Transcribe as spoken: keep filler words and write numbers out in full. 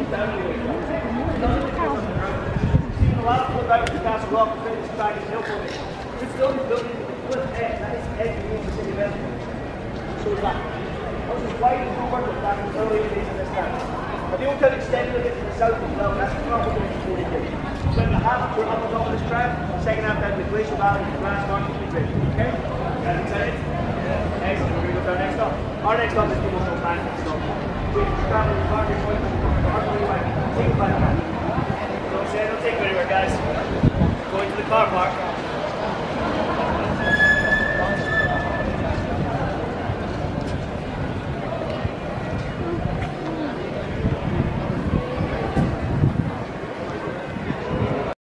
a lot of people out with Castle Rock and finish back in Hill for me. It's still building with egg, that is egg you need to see the so is that. This is why you don't work with that in early days of this time. But the old town extended it to the south as well, that's the problem with the old days. So in the half we're up on top of this track, second half down the Glacial Valley, the Grass Market, the Bridge. Okay? Guys excited? Yeah. Excellent, we're going to go down next stop. Our next stop is People From Bank. So we travel with Parker Point from Hartley Way. Take a bite of that. Don't say, don't take it anywhere, guys. Going to the car park.